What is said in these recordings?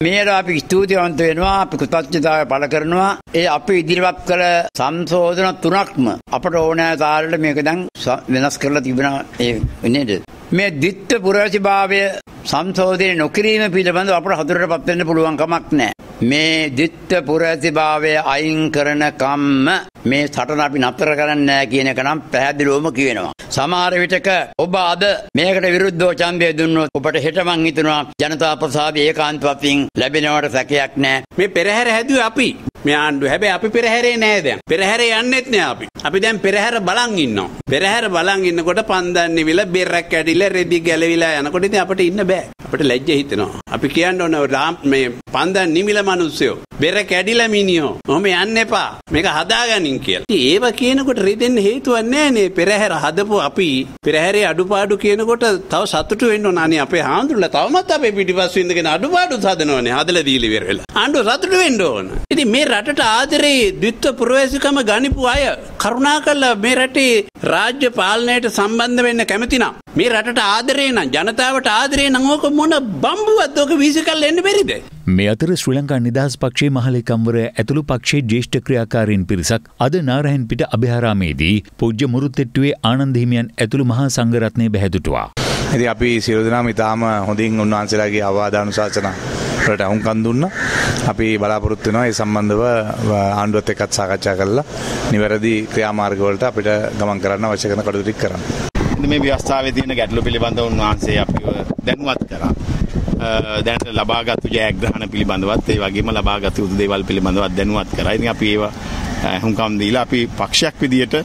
මේකට අපි ස්තුතිවන්ත වෙනවා, අපි කෘතඥතාවය පළ කරනවා. ඒ අපි ඉදිරිපත් කළ සංශෝධන තුනක්ම අපට ඕනෑ තාලෙට මේක දැන් වෙනස් කරලා තිබෙනවා නේද? මේ ද්විත්ව පුරවැසිභාවය සංශෝධනය නොකිරීම පිළිබඳව අපට හතුරටපත් වෙන්න පුළුවන් කමක් නැහැ. මේ ද්විත්ව පුරවැසිභාවය අයින් කරන කම්ම මේ සටන අපි නතර කරන්නේ නැහැ කියන එක නම් පැහැදිලිවම කියනවා. සමහර විටක ඔබ අද මේකට විරුද්ධව ඡන්දය දුන්නොත් ඔබට හෙට මං හිතනවා ජනතා ප්‍රසාදය ඒකාන්ත වශයෙන් ලැබෙනවට සැකයක් නැහැ. මේ පෙරහැර හැදුවේ අපි. මේ ආණ්ඩුව. හැබැයි අපි පෙරහැරේ නෑ දැන්. පෙරහැරේ යන්නෙත් නෑ අපි. අපි දැන් පෙරහැර බලන් ඉන්නවා. පෙරහැර බලන් ඉන්නකොට පන්දන් නිවිල බෙරක් කැඩිලා රෙදි ගැලවිලා යනකොට ඉතින් අපිට ඉන්න බෑ. අපිට ලැජ්ජ හිතෙනවා. අපි කියන්න ඕන මේ පන්දන් නිවිල මිනිස්සුયો බෙර කැඩිලා මිනිහෝ. ඔහොම යන්න එපා. මේක හදාගනින් කියලා. ඉතින් ඒව කියනකොට රිදෙන්න හේතුවක් නෑනේ. පෙරහැර හදපු අපි පෙරහැරේ අඩුපාඩු කියනකොට තව සතුටු වෙන්න ඕන. අනේ අපේ හාමුදුරුවෝ තවමත් අපේ පිටිපස්සෙ ඉඳගෙන අඩුපාඩුත් හදනවනේ. හදලා දීලි ඉවර වෙලා. ආණ්ඩුව සතුටු වෙන්න ඕන. ඉතින් මේ රටට ආදරේ ද්විත්ව පුරවැසිකම ගනිපු අය කරුණාකරලා මේ රටේ රාජ්‍ය පාලනයට සම්බන්ධ වෙන්න කැමති නම් මේ රටට ආදරේ නම් ජනතාවට ආදරේ නම් ඕක මොන බම්බුවක්ද ඕක වීසිකල් එන්න බැරිද? මේ අතර ශ්‍රී ලංකා නිදහස් පක්ෂයේ මහලේකම්වරයා ඇතුළු පක්ෂයේ ජ්‍යෙෂ්ඨ ක්‍රියාකාරීන් පිරිසක් අද නාරහෙන්පිට අභයාරාමේදී පූජ්‍ය මුරුත්තෙට්ටුවේ ආනන්ද හිමියන් ඇතුළු මහා සංඝරත්නය බැහැදුටුවා. ඉතින් අපි සියලු දෙනාම ඉතාම හොඳින් උන්වහන්සේලාගේ අවවාදානුශාසනා වලට අහුම්කම් දුන්නා. අපි බලාපොරොත්තු වෙනවා ඒ සම්බන්ධව ආණ්ඩුවත් එක්කත් සාකච්ඡා කරලා නිවැරදි ක්‍රියාමාර්ග වලට අපිට ගමන් කරන්න අවශ්‍ය කරන කටයුතු ටික කරන්න. මේ ව්‍යවස්ථාවේ තියෙන ගැටලු පිළිබඳව උන්වහන්සේ අපිව දැනුවත් කරා. දැනට ලබාගත් ජයග්‍රහණ පිළිබඳවත් ඒ වගේම ලබාගත් උදේ දේවල් පිළිබඳවත් දැනුවත් කරා. ඉතින් අපි ඒව හුම්කම් දීලා අපි පක්ෂයක් විදියට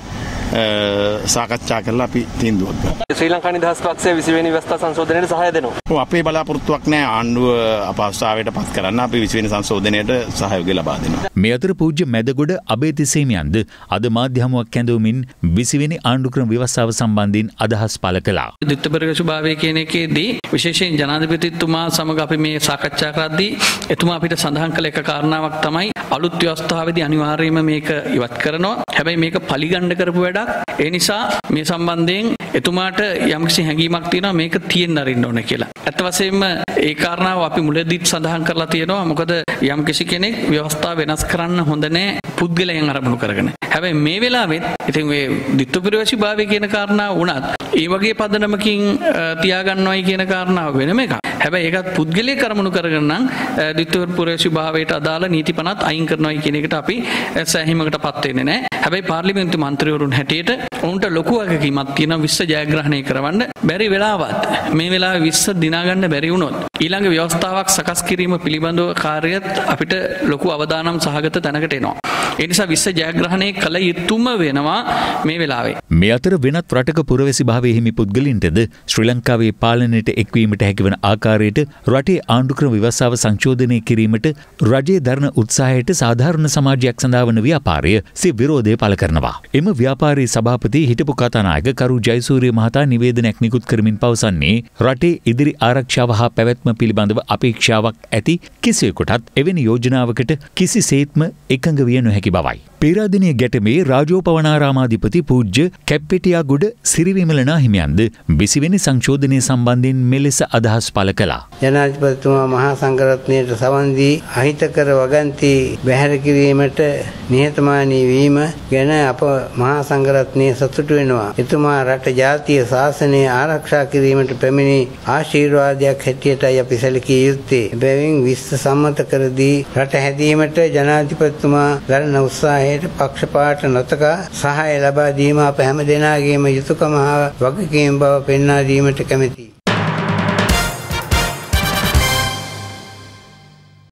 සාකච්ඡා කරලා අපි තීන්දුවක් ගන්නවා. ශ්‍රී ලංකා නිදහස් පක්ෂය 20 වෙනි ව්‍යවස්ථා සංශෝධනයට සහාය දෙනවා. ඔව් අපේ බලාපොරොත්තුවක් නැහැ ආණ්ඩුව අපහසුතාවයට පත් කරන්න. අපි 20 වෙනි සංශෝධනයට සහයෝගය ලබා දෙනවා. මේ අතර පූජ්‍ය මැදගොඩ අබේතිසේමියන්ද අද මාධ්‍ය හමුවක් කැඳවමින් 20 වෙනි ආණ්ඩුක්‍රම ව්‍යවස්ථාව සම්බන්ධයෙන් අදහස් පළ කළා. ද්විත්ව පුරවැසිභාවය කියන එකේදී විශේෂයෙන් ජනාධිපතිතුමා සමග අපි මේ සාකච්ඡා කරද්දී එතුමා අපිට සඳහන් කළ එක කාරණාවක් තමයි අලුත් ව්‍යවස්ථාවේදී අනිවාර්යයෙන්ම මේක ඉවත් කරනවා. හැබැයි මේක පලිගණ්ඩ කරපු වැඩක්. ඒ නිසා මේ සම්බන්ධයෙන් එතුමාට යම්කිසි හැඟීමක් තියෙනවා මේක තියෙන්න අරින්න ඕන කියලා. ඇත්ත වශයෙන්ම ඒ කාරණාව අපි මුලදීත් සඳහන් කරලා තියෙනවා. මොකද යම්කිසි කෙනෙක් ව්‍යවස්ථාව වෙනස් කරන්න හොඳ නැහැ පුද්ගලයන් අරමුණු කරගෙන. හැබැයි මේ වෙලාවෙත් ඉතින් මේ ද්විත්ව පුරවැසිභාවය කියන කාරණාව වුණත් ඒ වගේ පදනමකින් තියාගන්නවයි කියන කාරණාව වෙනම එකක්. හැබැයි ඒකත් පුද්ගලයෙක් අරමුණු කරගෙන නම් ද්විත්ව පුරවැසිභාවයට අදාළ නීති පනත් අයින් කරනවයි කියන එකට අපි සෑහීමකටපත් වෙන්නේ නැහැ. හැබැයි පාර්ලිමේන්තු මන්ත්‍රීවරුන් හැටියට උන්ට ලොකු වගකීමක් තියෙනවා 20 ජයග්‍රහණය කරවන්න. බැරි වෙලාවත් මේ වෙලාවේ 20 දිනා ගන්න බැරි වුණොත් ඊළඟ ව්‍යවස්ථාවක් සකස් කිරීම පිළිබඳව කාර්යයත් අපිට ලොකු අවදානම් සහගත තැනකට එනවා. ඒ නිසා 20 ජයග්‍රහණය කළ යුතුම වෙනවා මේ වෙලාවේ. මේ අතර වෙනත් රටක පුරවැසිභාවයේ හිමි පුද්ගලින්ටද ශ්‍රී ලංකාවේ පාලනයට එක්වීමට හැකිවන ආකාරයට රටේ ආණ්ඩුක්‍රම ව්‍යවස්ථාව සංශෝධනය කිරීමට රජයේ දරන උත්සාහයට සාධාරණ සමාජයක් සඳහා වන ව්‍යාපාරය සිය විරෝධය පළ කරනවා. එම ව්‍යාපාරයේ සභාපති හිටපු කතානායක කරු ජයසූරිය මහතා නිවේදනයක් නිකුත් කරමින් පවසන්නේ රටේ ඉදිරි ආරක්ෂාව හා පැවැත්ම පිළිබඳව අපේක්ෂාවක් ඇති කිසිවෙකුටත් එවැනි යෝජනාවකට කිසිසේත්ම එකඟ විය නොහැකි බවයි. පේරාදෙණිය ගැටමේ රාජෝපවනාරාමාධිපති පූජ්‍ය කැප්පෙටියාගොඩ සිරිවිමල නාහිමියන්ද 20 වෙනි සංශෝධනය සම්බන්ධයෙන් මෙලෙස අදහස් පළ කළා. ජනාධිපතිතුමා මහා සංඝරත්නයට සවන් දී අහිතකර වගන්ති බැහැර කිරීමට නිහතමානී වීම ගැන අප මහා සංඝරත්නය සතුටු වෙනවා. එතුමා රට ජාතිය ශාසනය ආරක්ෂා කිරීමට පැමිණි ආශිර්වාදයක් හැටියටයි අපි සැලකිය යුත්තේ. එබැවින් 20 සම්මත කර දී රට හැදීමට ජනාධිපතිතුමා දරන උත්සාහයට පක්ෂපාත නොතකා සහාය ලබා දීම අප හැම දෙනාගේම යුතුයකම හා වගකීම් බව පෙන්වා දීමට කැමැතියි.